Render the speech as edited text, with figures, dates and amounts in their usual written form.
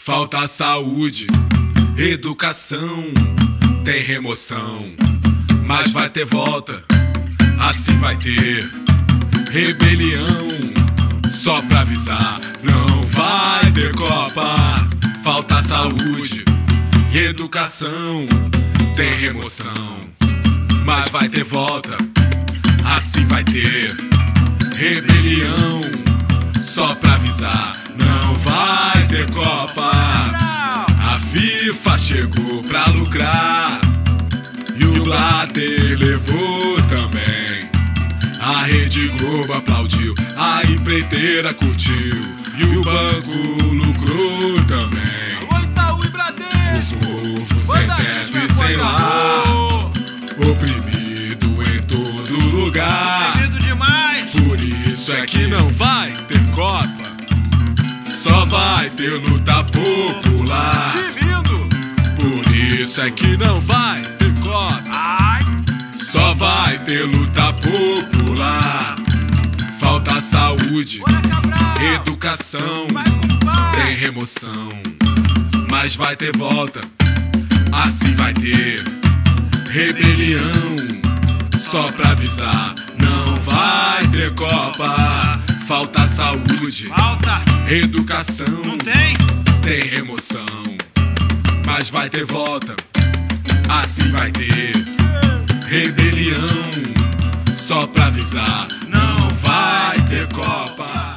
Falta saúde, educação, tem remoção, mas vai ter volta, assim vai ter rebelião. Só pra avisar, não vai ter Copa. Falta saúde e educação, tem remoção, mas vai ter volta, assim vai ter rebelião. Só pra avisar, não vai ter Copa. A FIFA chegou pra lucrar e o Blatter levou também. A Rede Globo aplaudiu, a empreiteira curtiu e o banco lucrou também. O povo sem teto e sem lar, oprimido em todo lugar. Por isso é que não vai ter Copa, só vai ter luta popular. Por isso é que não vai ter Copa, só vai ter luta popular. Falta saúde, educação, tem remoção, mas vai ter volta, assim vai ter rebelião. Só pra avisar, não vai ter Copa. Falta saúde, educação, tem remoção, mas vai ter volta, assim vai ter rebelião. Só pra avisar, não vai ter Copa.